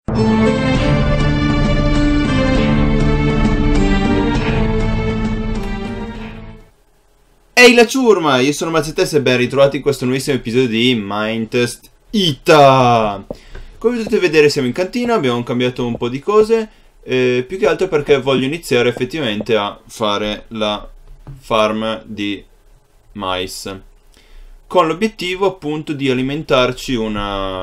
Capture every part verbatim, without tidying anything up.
Ehi la ciurma, io sono Mazzetes e ben ritrovati in questo nuovissimo episodio di Minetest Ita. Come potete vedere siamo in cantina, abbiamo cambiato un po' di cose, eh, più che altro perché voglio iniziare effettivamente a fare la farm di mais, con l'obiettivo appunto di alimentarci una,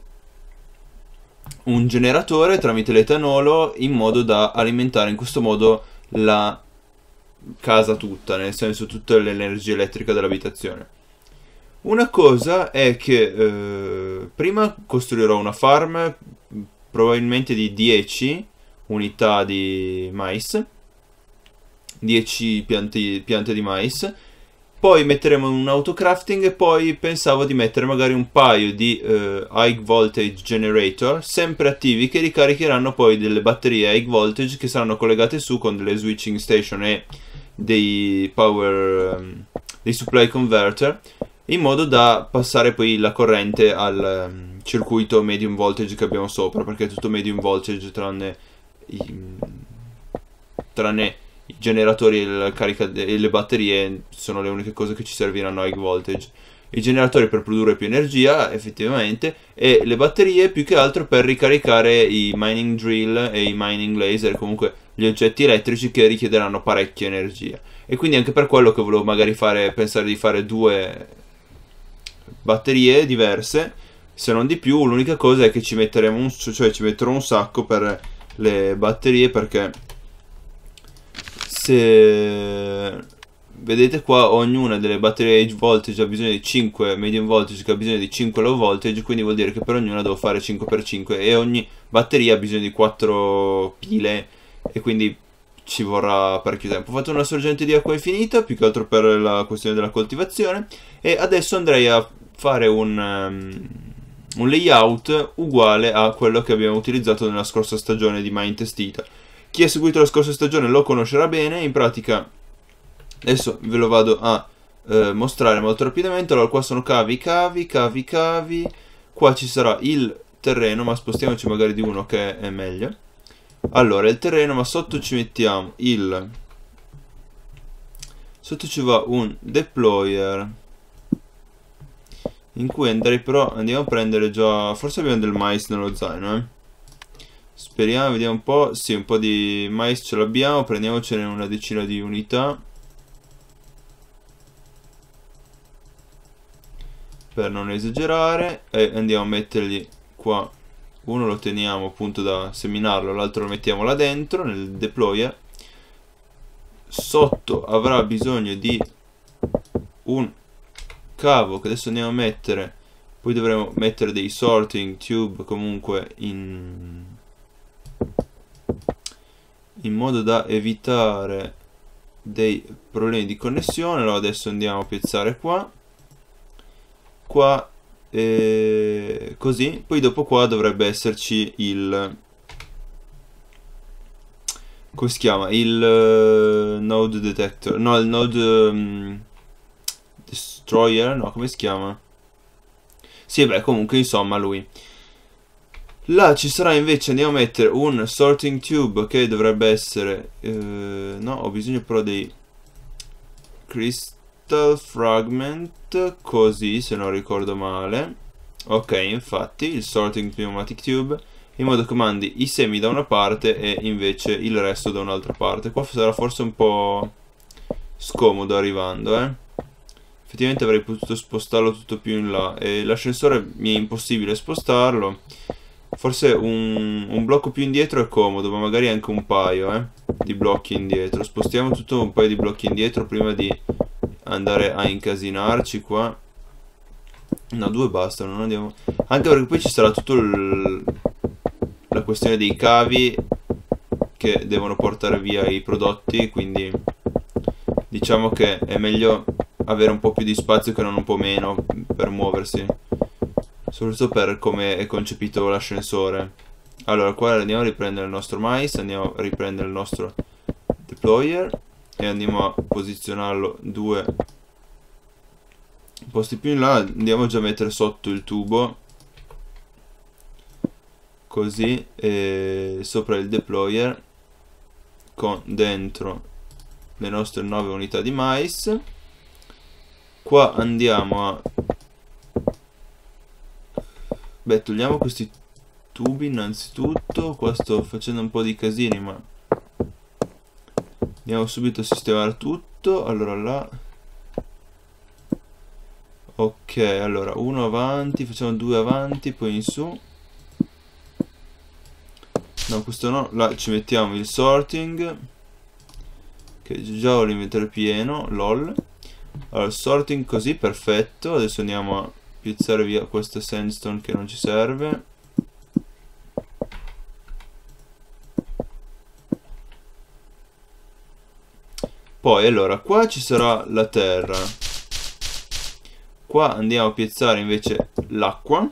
un generatore tramite l'etanolo in modo da alimentare in questo modo la casa tutta, nel senso tutta l'energia elettrica dell'abitazione. Una cosa è che eh, prima costruirò una farm probabilmente di dieci unità di mais, dieci piante, piante di mais, poi metteremo un autocrafting e poi pensavo di mettere magari un paio di eh, high voltage generator sempre attivi che ricaricheranno poi delle batterie high voltage che saranno collegate su con delle switching station e dei power um, dei supply converter, in modo da passare poi la corrente al um, circuito medium voltage che abbiamo sopra, perché è tutto medium voltage tranne i, tranne i generatori e, la carica e le batterie sono le uniche cose che ci serviranno a high voltage. I generatori per produrre più energia effettivamente, e le batterie più che altro per ricaricare i mining drill e i mining laser, comunque gli oggetti elettrici che richiederanno parecchia energia. E quindi anche per quello che volevo magari fare, pensare di fare due batterie diverse, se non di più. L'unica cosa è che ci metteremo un, cioè ci metterò un sacco per le batterie, perché se vedete qua ognuna delle batterie high voltage ha bisogno di cinque medium voltage che ha bisogno di cinque low voltage, quindi vuol dire che per ognuna devo fare cinque per cinque e ogni batteria ha bisogno di quattro pile, e quindi ci vorrà parecchio tempo. Ho fatto una sorgente di acqua infinita più che altro per la questione della coltivazione, e adesso andrei a fare un, um, un layout uguale a quello che abbiamo utilizzato nella scorsa stagione di Minetest Ita. Chi ha seguito la scorsa stagione lo conoscerà bene. In pratica adesso ve lo vado a eh, mostrare molto rapidamente. Allora, qua sono cavi, cavi, cavi, cavi. Qua ci sarà il terreno, ma spostiamoci magari di uno che è meglio. Allora, il terreno, ma sotto ci mettiamo il... Sotto ci va un deployer, in cui andrei però... Andiamo a prendere già... Forse abbiamo del mais nello zaino, eh. Speriamo, vediamo un po'. Sì, un po' di mais ce l'abbiamo. Prendiamocene una decina di unità, per non esagerare, e andiamo a metterli qua. Uno lo teniamo appunto da seminarlo, l'altro lo mettiamo là dentro nel deployer. Sotto avrà bisogno di un cavo che adesso andiamo a mettere. Poi dovremo mettere dei sorting tube comunque in, in modo da evitare dei problemi di connessione. Allora adesso andiamo a piazzare qua, qua, e così. Poi dopo qua dovrebbe esserci il, come si chiama, il uh, node detector, no, il node um, destroyer, no, come si chiama? Sì, beh, comunque insomma lui. Là ci sarà invece, andiamo a mettere un sorting tube che dovrebbe essere uh, no, ho bisogno però dei crystal fragment, così, se non ricordo male. Ok, infatti il sorting pneumatic tube, in modo che mandi i semi da una parte e invece il resto da un'altra parte. Qua sarà forse un po' scomodo arrivando, eh. Effettivamente avrei potuto spostarlo tutto più in là, e l'ascensore mi è impossibile spostarlo. Forse un, un blocco più indietro è comodo, ma magari anche un paio eh, di blocchi indietro. Spostiamo tutto un paio di blocchi indietro prima di andare a incasinarci qua. No, due bastano, non andiamo. Anche perché poi ci sarà tutta la questione dei cavi che devono portare via i prodotti, quindi diciamo che è meglio avere un po' più di spazio che non un po' meno per muoversi, soprattutto per come è concepito l'ascensore. Allora, qua andiamo a riprendere il nostro mais, andiamo a riprendere il nostro deployer e andiamo a posizionarlo due posti più in là. Andiamo già a mettere sotto il tubo così, e sopra il deployer con dentro le nostre nove unità di mais. Qua andiamo a... Beh, togliamo questi tubi innanzitutto. Qua sto facendo un po' di casini, ma andiamo subito a sistemare tutto. Allora là, ok, allora uno avanti, facciamo due avanti, poi in su. No, questo no, là ci mettiamo il sorting, che già ho l'inventario pieno, lol. Allora, sorting così, perfetto. Adesso andiamo a piazzare via questa sandstone che non ci serve. Poi, allora, qua ci sarà la terra. Qua andiamo a piazzare invece l'acqua.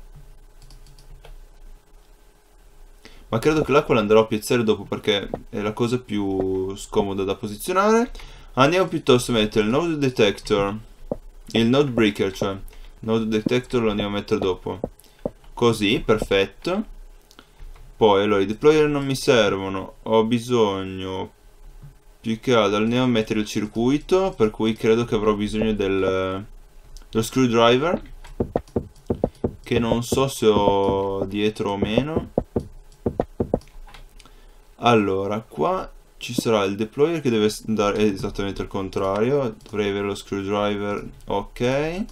Ma credo che l'acqua la andrò a piazzare dopo, perché è la cosa più scomoda da posizionare. Andiamo piuttosto a mettere il node detector, il node breaker, cioè il node detector lo andiamo a mettere dopo. Così, perfetto. Poi, allora, i deployer non mi servono. Ho bisogno più che altro, andiamo a mettere il circuito, per cui credo che avrò bisogno del, dello screwdriver, che non so se ho dietro o meno. Allora, qua ci sarà il deployer che deve andare esattamente al contrario. Dovrei avere lo screwdriver, ok.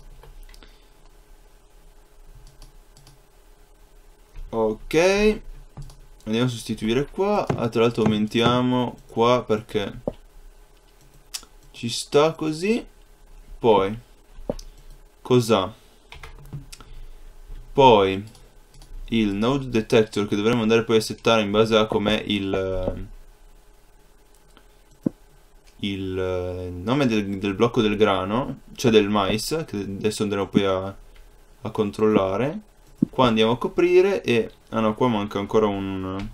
Ok. Andiamo a sostituire qua. Ah, tra l'altro aumentiamo qua perché ci sta così. Poi, cos'ha? Poi il node detector che dovremo andare poi a settare in base a com'è il il nome del, del blocco del grano, cioè del mais, che adesso andremo poi a, a controllare. Qua andiamo a coprire e... ah no, qua manca ancora un...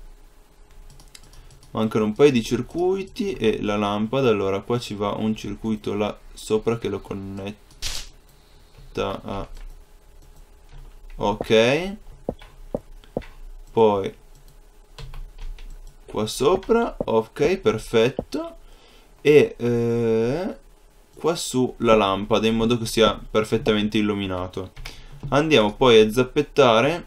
mancano un paio di circuiti e la lampada. Allora qua ci va un circuito là sopra che lo connetta a... ok. Poi qua sopra, ok, perfetto. E eh, qua su la lampada, in modo che sia perfettamente illuminato. Andiamo poi a zappettare.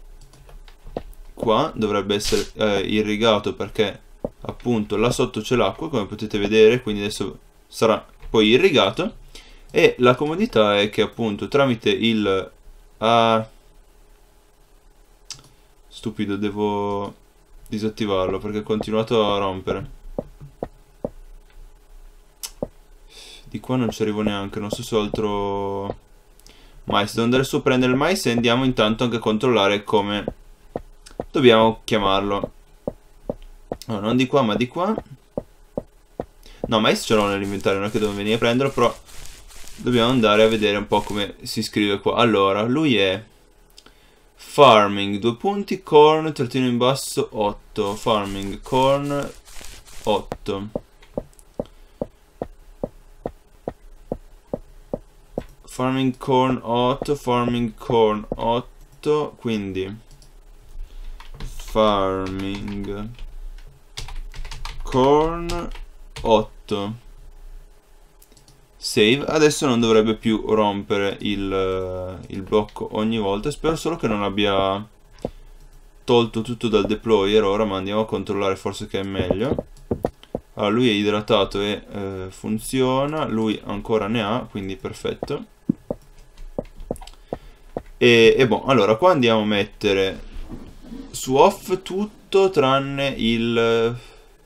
Qua dovrebbe essere eh, irrigato, perché appunto là sotto c'è l'acqua, come potete vedere, quindi adesso sarà poi irrigato. E la comodità è che appunto tramite il... ah, stupido, devo disattivarlo perché ha continuato a rompere. Di qua non ci arrivo neanche, non so se ho altro mais. Devo andare su a prendere il mais e andiamo intanto anche a controllare come dobbiamo chiamarlo. No, non di qua ma di qua. No, mais ce l'ho nell'inventario, non è che devo venire a prenderlo, però dobbiamo andare a vedere un po' come si scrive qua. Allora, lui è farming, due punti, corn, trattino in basso, otto. Farming, corn, otto. Farming corn otto, farming corn otto, quindi farming corn otto. Save. Adesso non dovrebbe più rompere il, il blocco ogni volta. Spero solo che non abbia tolto tutto dal deployer ora, ma andiamo a controllare, forse che è meglio. Allora, lui è idratato e eh, funziona. Lui ancora ne ha, quindi perfetto. E, e boh, allora qua andiamo a mettere su off tutto tranne il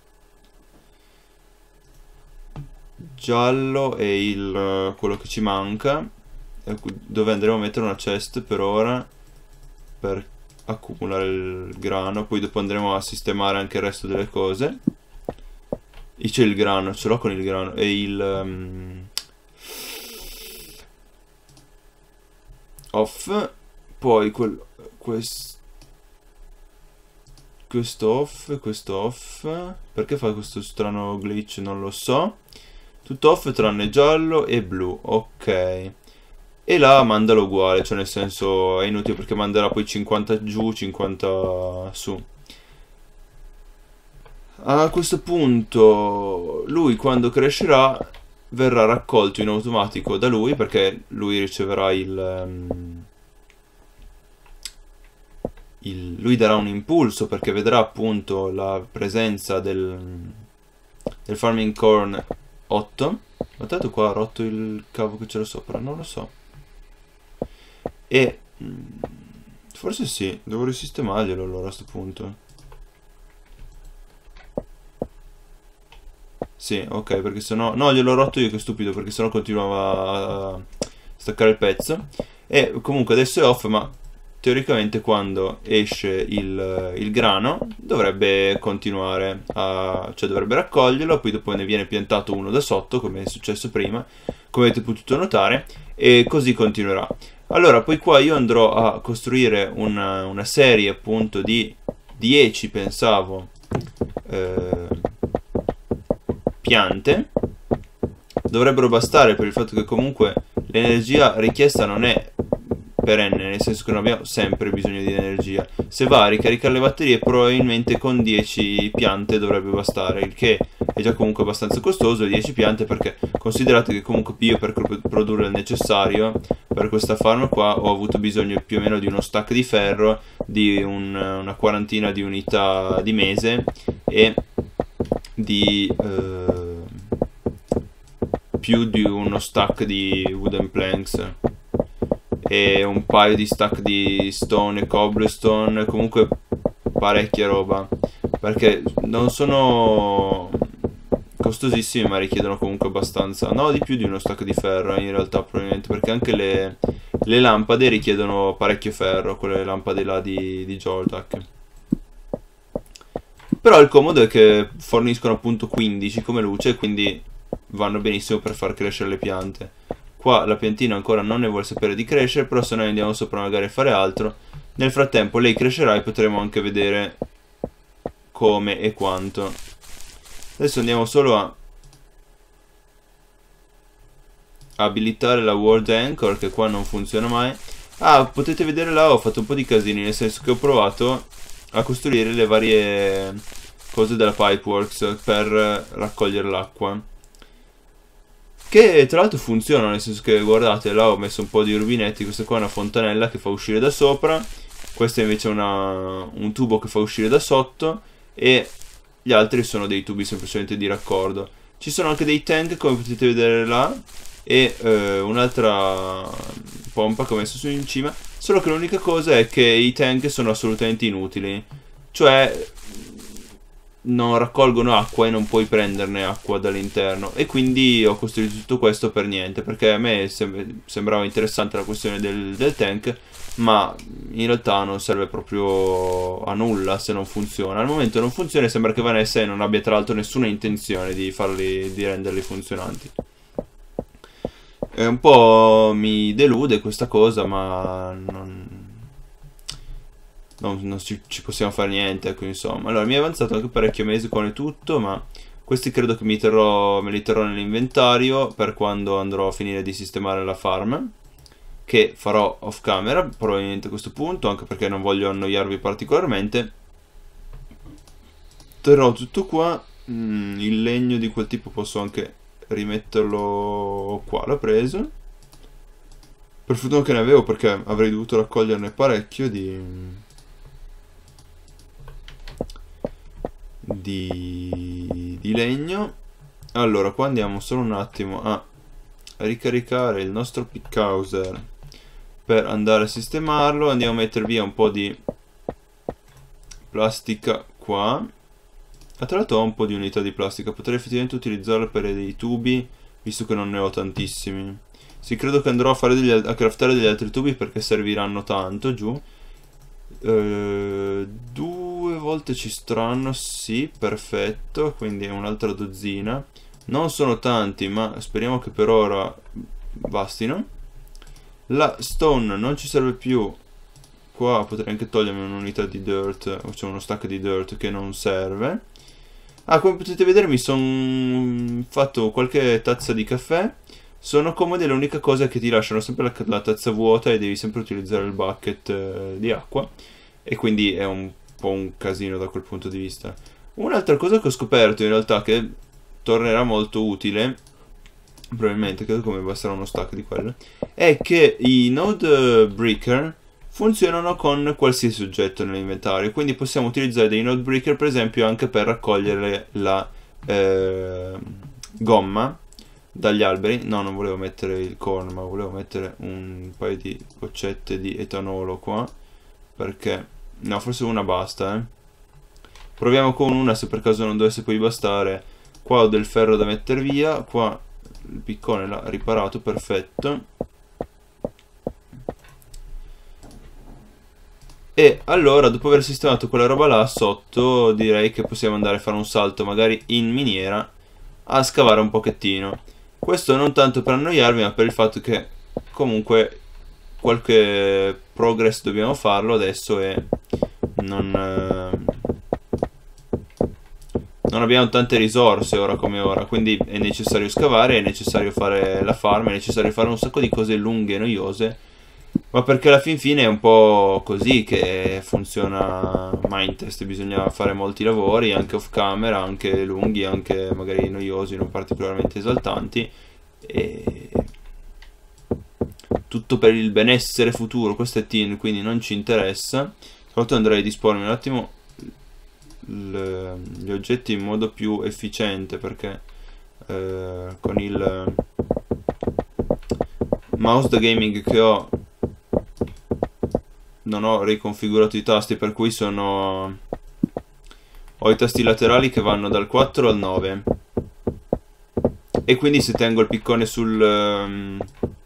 giallo e il quello che ci manca, dove andremo a mettere una chest per ora per accumulare il grano. Poi dopo andremo a sistemare anche il resto delle cose. E c'è il grano, ce l'ho con il grano e il um, off. Poi quel, quest, questo off e questo off. Perché fa questo strano glitch? Non lo so. Tutto off tranne giallo e blu. Ok. e là mandalo uguale, cioè nel senso è inutile perché manderà poi cinquanta giù, cinquanta su. A questo punto lui quando crescerà verrà raccolto in automatico da lui, perché lui riceverà il, um, il lui darà un impulso perché vedrà appunto la presenza del, del Farming Corn otto. Ma tanto qua ha rotto il cavo che c'era sopra, non lo so. E forse sì, devo risistemarglielo allora a questo punto. Sì, ok, perché sennò... No, gliel'ho rotto io, che stupido, perché sennò continuava a staccare il pezzo. E comunque adesso è off, ma teoricamente quando esce il, il grano dovrebbe continuare a... cioè dovrebbe raccoglierlo, poi dopo ne viene piantato uno da sotto, come è successo prima, come avete potuto notare, e così continuerà. Allora, poi qua io andrò a costruire una, una serie appunto di dieci, pensavo, eh, piante. Dovrebbero bastare per il fatto che comunque l'energia richiesta non è perenne, nel senso che non abbiamo sempre bisogno di energia. Se va a ricaricare le batterie probabilmente con dieci piante dovrebbe bastare, il che è già comunque abbastanza costoso, dieci piante, perché considerate che comunque io per produrre il necessario per questa farm qua ho avuto bisogno più o meno di uno stack di ferro, di un, una quarantina di unità di mese e di eh, più di uno stack di wooden planks e un paio di stack di stone e cobblestone, comunque parecchia roba, perché non sono costosissimi ma richiedono comunque abbastanza, no, di più di uno stack di ferro in realtà probabilmente, perché anche le, le lampade richiedono parecchio ferro, quelle lampade là di, di Joldak. Però il comodo è che forniscono appunto quindici come luce, quindi vanno benissimo per far crescere le piante. Qua la piantina ancora non ne vuole sapere di crescere, però se noi andiamo sopra magari a fare altro, nel frattempo lei crescerà e potremo anche vedere come e quanto. Adesso andiamo solo a abilitare la World Anchor, che qua non funziona mai. Ah, potete vedere là, ho fatto un po' di casini, nel senso che ho provato a costruire le varie cose della Pipeworks per raccogliere l'acqua, che tra l'altro funzionano, nel senso che guardate, là ho messo un po' di rubinetti. Questa qua è una fontanella che fa uscire da sopra, questa invece è una, un tubo che fa uscire da sotto, e gli altri sono dei tubi semplicemente di raccordo. Ci sono anche dei tank, come potete vedere là, e eh, un'altra pompa che ho messo su in cima, solo che l'unica cosa è che i tank sono assolutamente inutili, cioè non raccolgono acqua e non puoi prenderne acqua dall'interno, e quindi ho costruito tutto questo per niente, perché a me sem sembrava interessante la questione del, del tank, ma in realtà non serve proprio a nulla se non funziona. Al momento non funziona e sembra che Vanessa non abbia tra l'altro nessuna intenzione di farli, di renderli funzionanti. E un po' mi delude questa cosa, ma non, non, non ci, ci possiamo fare niente, ecco, insomma. Allora, mi è avanzato anche parecchio mese con tutto, ma questi credo che mi terrò, me li terrò nell'inventario per quando andrò a finire di sistemare la farm, che farò off camera probabilmente a questo punto, anche perché non voglio annoiarvi particolarmente. Terrò tutto qua. mm, il legno di quel tipo posso anche rimetterlo qua, l'ho preso. Per fortuna che ne avevo, perché avrei dovuto raccoglierne parecchio di di, di legno. Allora, qua andiamo solo un attimo a ricaricare il nostro pickhouser per andare a sistemarlo. Andiamo a mettere via un po' di plastica qua. Ah, tra l'altro ho un po' di unità di plastica, potrei effettivamente utilizzarla per dei tubi, visto che non ne ho tantissimi. Sì, credo che andrò a, fare degli, a craftare degli altri tubi, perché serviranno tanto giù. Uh, due volte ci staranno, sì, perfetto, quindi è un'altra dozzina. Non sono tanti, ma speriamo che per ora bastino. La stone non ci serve più. Qua potrei anche togliermi un'unità di dirt, o c'è uno stack di dirt che non serve. Ah, come potete vedere mi sono fatto qualche tazza di caffè. sono comodi, l'unica cosa è che ti lasciano sempre la, la tazza vuota e devi sempre utilizzare il bucket eh, di acqua, e quindi è un po' un casino da quel punto di vista. Un'altra cosa che ho scoperto in realtà che tornerà molto utile, probabilmente, credo come basterà uno stack di quelle, è che i node breaker funzionano con qualsiasi oggetto nell'inventario, quindi possiamo utilizzare dei node breaker per esempio anche per raccogliere la eh, gomma dagli alberi. No, non volevo mettere il corn, ma volevo mettere un paio di goccette di etanolo qua, perché no, forse una basta, eh. Proviamo con una, se per caso non dovesse poi bastare. Qua ho del ferro da mettere via, qua il piccone l'ha riparato, perfetto. E allora, dopo aver sistemato quella roba là sotto, direi che possiamo andare a fare un salto magari in miniera a scavare un pochettino. Questo non tanto per annoiarvi, ma per il fatto che comunque qualche progress dobbiamo farlo adesso e non, eh, non abbiamo tante risorse ora come ora, quindi è necessario scavare, è necessario fare la farm, è necessario fare un sacco di cose lunghe e noiose, ma perché alla fin fine è un po' così che funziona Minetest, bisogna fare molti lavori, anche off camera, anche lunghi, anche magari noiosi, non particolarmente esaltanti, e tutto per il benessere futuro. Questo è Tin, quindi non ci interessa. Tra l'altro andrei a dispormi un attimo le, gli oggetti in modo più efficiente, perché eh, con il mouse da gaming che ho non ho riconfigurato i tasti, per cui sono ho i tasti laterali che vanno dal quattro al nove, e quindi se tengo il piccone sul um,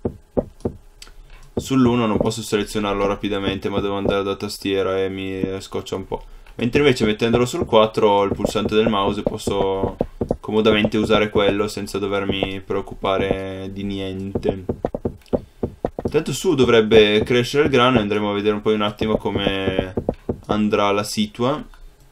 sull'uno non posso selezionarlo rapidamente, ma devo andare da tastiera e mi scoccia un po'. Mentre invece mettendolo sul quattro ho il pulsante del mouse e posso comodamente usare quello senza dovermi preoccupare di niente. Tanto su dovrebbe crescere il grano e andremo a vedere un po' un attimo come andrà la situa.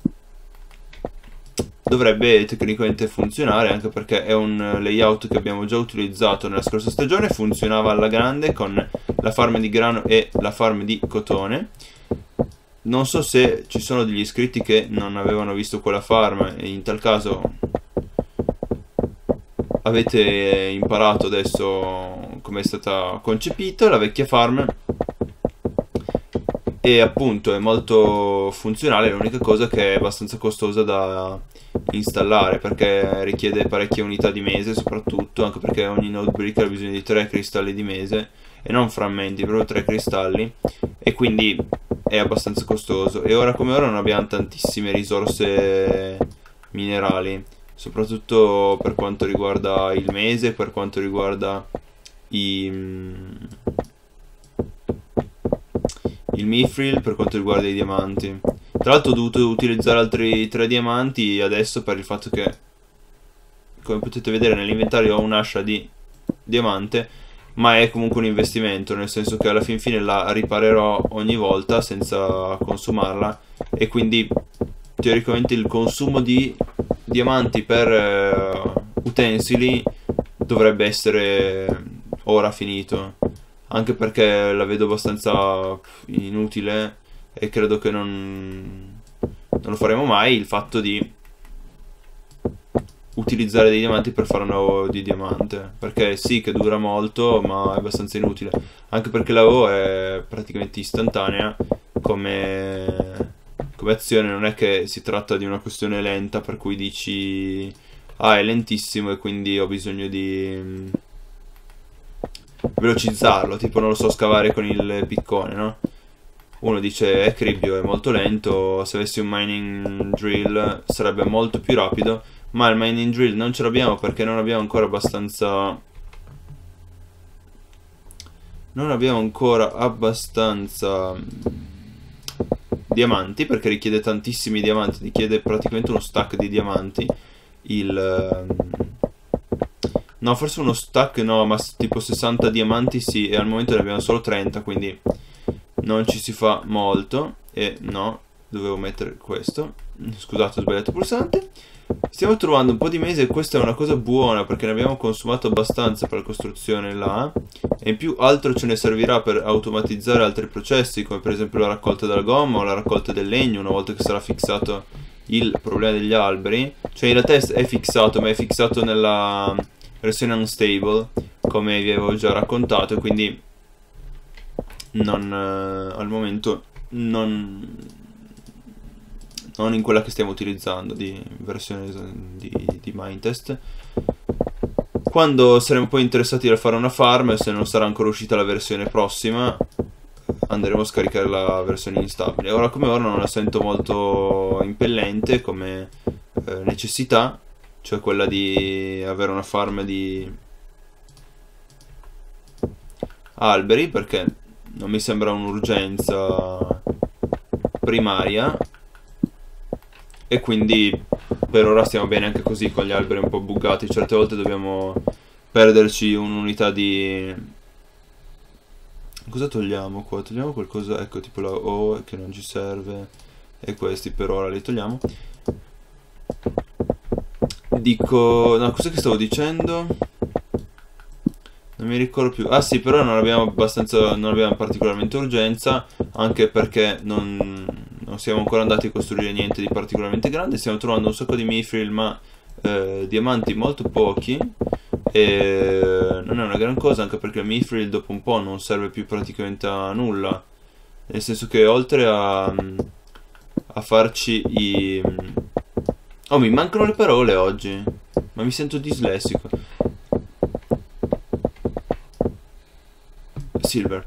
Dovrebbe tecnicamente funzionare, anche perché è un layout che abbiamo già utilizzato nella scorsa stagione, funzionava alla grande con la farm di grano e la farm di cotone. Non so se ci sono degli iscritti che non avevano visto quella farm, e in tal caso avete imparato adesso come è stata concepita la vecchia farm, e appunto è molto funzionale. L'unica cosa che è abbastanza costosa da installare, perché richiede parecchie unità di mese, soprattutto anche perché ogni node breaker ha bisogno di tre cristalli di mese e non frammenti, proprio tre cristalli, e quindi è abbastanza costoso. E ora come ora non abbiamo tantissime risorse minerali, soprattutto per quanto riguarda il mese, per quanto riguarda i, il mithril, per quanto riguarda i diamanti. Tra l'altro ho dovuto utilizzare altri tre diamanti adesso per il fatto che, come potete vedere nell'inventario, ho un'ascia di diamante, ma è comunque un investimento, nel senso che alla fin fine la riparerò ogni volta senza consumarla, e quindi teoricamente il consumo di diamanti per uh, utensili dovrebbe essere ora finito, anche perché la vedo abbastanza inutile e credo che non, non lo faremo mai, il fatto di utilizzare dei diamanti per fare un uovo di diamante, perché sì che dura molto, ma è abbastanza inutile, anche perché la uovo è praticamente istantanea come, come azione. Non è che si tratta di una questione lenta per cui dici ah è lentissimo e quindi ho bisogno di velocizzarlo, tipo non lo so, scavare con il piccone, no? Uno dice è cribbio, è molto lento, se avessi un mining drill sarebbe molto più rapido, ma il mining drill non ce l'abbiamo perché non abbiamo ancora abbastanza non abbiamo ancora abbastanza diamanti, perché richiede tantissimi diamanti, richiede praticamente uno stack di diamanti il no, forse uno stack no, ma tipo sessanta diamanti sì, e al momento ne abbiamo solo trenta, quindi non ci si fa molto. E no, dovevo mettere questo, Scusate, ho sbagliato il pulsante. Stiamo trovando un po' di mese e questa è una cosa buona perché ne abbiamo consumato abbastanza per la costruzione là, e in più altro ce ne servirà per automatizzare altri processi come per esempio la raccolta della gomma o la raccolta del legno una volta che sarà fissato il problema degli alberi. Cioè in realtà è fissato, ma è fissato nella versione unstable come vi avevo già raccontato, e quindi non, eh, al momento non, non in quella che stiamo utilizzando di versione di, di Minetest. Quando saremo poi interessati a fare una farm, se non sarà ancora uscita la versione prossima, andremo a scaricare la versione instabile. Ora come ora non la sento molto impellente come eh, necessità, cioè quella di avere una farm di alberi, perché non mi sembra un'urgenza primaria, e quindi per ora stiamo bene anche così con gli alberi un po' buggati. Certe volte dobbiamo perderci un'unità di... Cosa togliamo qua? Togliamo qualcosa, ecco, tipo la O che non ci serve, e questi per ora li togliamo. Dico... no, cos'è che stavo dicendo? Non mi ricordo più. Ah sì, però non abbiamo abbastanza, non abbiamo particolarmente urgenza, anche perché non, non siamo ancora andati a costruire niente di particolarmente grande. Stiamo trovando un sacco di mithril, ma eh, diamanti molto pochi, e non è una gran cosa, anche perché il mithril dopo un po' non serve più praticamente a nulla, nel senso che oltre a, a farci i... oh, mi mancano le parole oggi, ma mi sento dislessico. Silver.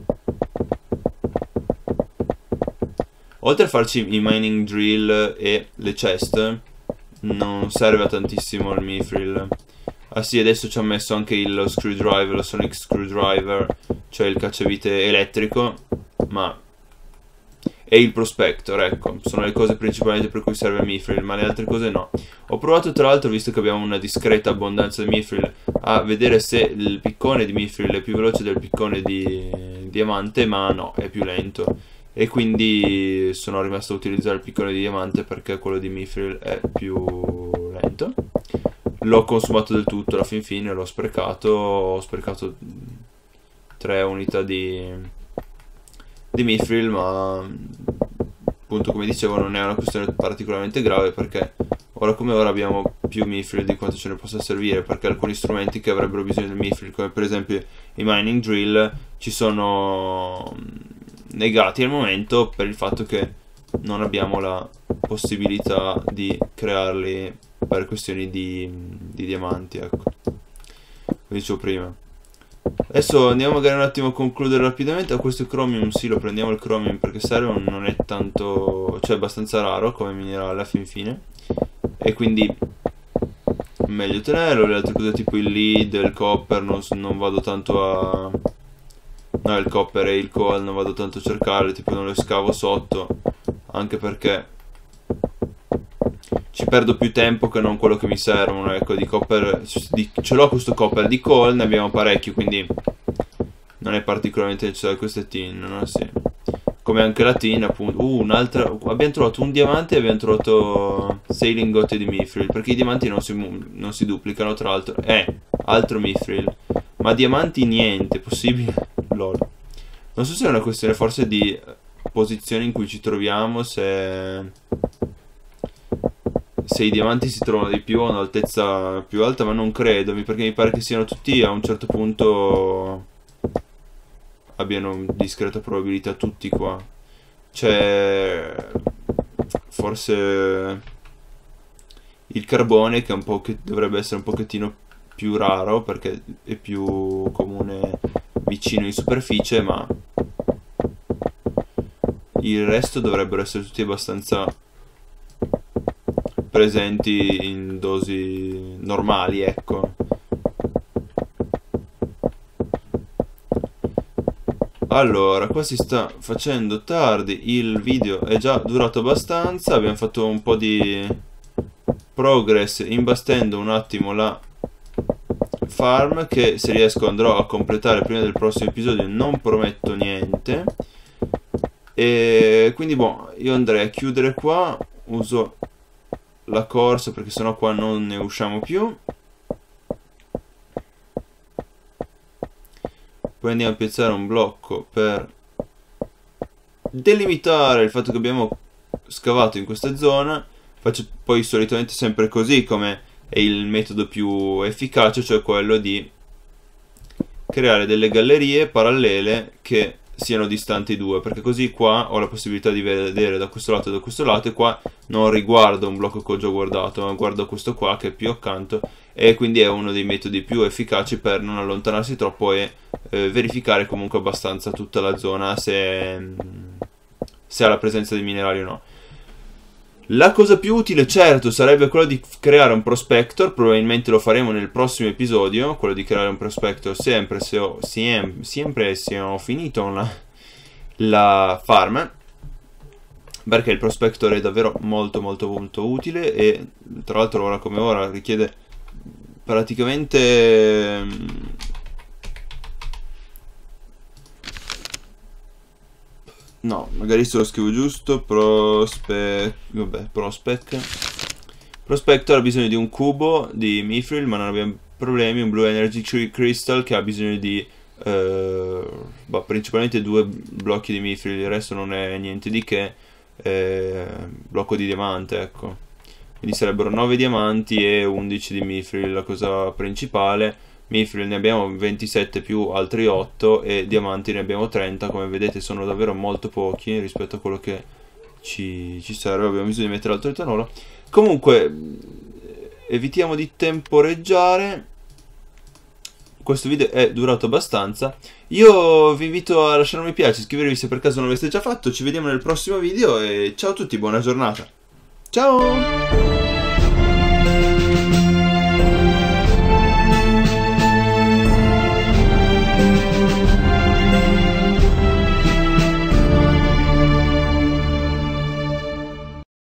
Oltre a farci i mining drill e le chest, non serve a tantissimo il mithril. Ah sì, adesso ci ha messo anche il screwdriver, lo sonic screwdriver, cioè il cacciavite elettrico, ma... e il prospector, ecco, sono le cose principalmente per cui serve il mithril, ma le altre cose no. Ho provato tra l'altro, visto che abbiamo una discreta abbondanza di mithril, a vedere se il piccone di mithril è più veloce del piccone di diamante, ma no, è più lento. E quindi sono rimasto a utilizzare il piccone di diamante perché quello di mithril è più lento. L'ho consumato del tutto alla fin fine, l'ho sprecato, ho sprecato tre unità di, di mithril, ma appunto come dicevo non è una questione particolarmente grave, perché ora come ora abbiamo più mithril di quanto ce ne possa servire, perché alcuni strumenti che avrebbero bisogno del mithril, come per esempio i mining drill, ci sono negati al momento per il fatto che non abbiamo la possibilità di crearli per questioni di, di diamanti, ecco, come dicevo prima. Adesso andiamo magari un attimo a concludere rapidamente. A questo chromium, sì, lo prendiamo il chromium perché serve, non è tanto, cioè è abbastanza raro come minerale alla fin fine, e quindi meglio tenerlo. Le altre cose tipo il lead, il copper, non, non vado tanto a... no, il copper e il coal non vado tanto a cercarle, tipo non le scavo sotto, anche perché ci perdo più tempo che non quello che mi servono, ecco. Di copper, di, ce l'ho questo copper, di coal ne abbiamo parecchio, quindi non è particolarmente necessario queste tin, no? Sì. Come anche la tin, appunto. Uh, un'altra, abbiamo trovato un diamante e abbiamo trovato sei lingotti di mithril, perché i diamanti non si, non si duplicano, tra l'altro. Eh, altro mithril. Ma diamanti niente, possibile? Lol. Non so se è una questione forse di posizione in cui ci troviamo, se... se i diamanti si trovano di più a un'altezza più alta, ma non credo, perché mi pare che siano tutti a un certo punto abbiano discreta probabilità tutti qua. C'è forse il carbone che è un po' che dovrebbe essere un pochettino più raro perché è più comune vicino in superficie, ma il resto dovrebbero essere tutti abbastanza presenti in dosi normali, ecco. Allora, qua si sta facendo tardi, il video è già durato abbastanza, abbiamo fatto un po' di progress imbastendo un attimo la farm, che se riesco andrò a completare prima del prossimo episodio, non prometto niente. E quindi boh, io andrei a chiudere qua. uso la corsa perché sennò qua non ne usciamo più. Poi andiamo a piazzare un blocco per delimitare il fatto che abbiamo scavato in questa zona. Faccio poi solitamente sempre così, come è il metodo più efficace, cioè quello di creare delle gallerie parallele che siano distanti due, perché così qua ho la possibilità di vedere da questo lato e da questo lato, e qua non riguardo un blocco che ho già guardato, ma guardo questo qua che è più accanto, e quindi è uno dei metodi più efficaci per non allontanarsi troppo e eh, verificare comunque abbastanza tutta la zona se, se ha la presenza di minerali o no. La cosa più utile, certo, sarebbe quello di creare un prospector. Probabilmente lo faremo nel prossimo episodio, quello di creare un prospector sempre se ho, siem, sempre se ho finito la, la farm, perché il prospector è davvero molto molto molto utile, e tra l'altro ora come ora richiede praticamente no, magari se lo scrivo giusto. Prospect, vabbè, prospect prospector ha bisogno di un cubo di mithril, ma non abbiamo problemi. Un blue energy crystal che ha bisogno di eh, bah, principalmente due blocchi di mithril, il resto non è niente di che. eh, blocco di diamante, ecco, quindi sarebbero nove diamanti e undici di mithril, la cosa principale. Mithril ne abbiamo ventisette più altri otto, e diamanti ne abbiamo trenta. Come vedete sono davvero molto pochi rispetto a quello che ci, ci serve. Abbiamo bisogno di mettere altro etanolo. Comunque evitiamo di temporeggiare. Questo video è durato abbastanza. Io vi invito a lasciare un mi piace, iscrivervi se per caso non l'aveste già fatto. Ci vediamo nel prossimo video e ciao a tutti, buona giornata. Ciao!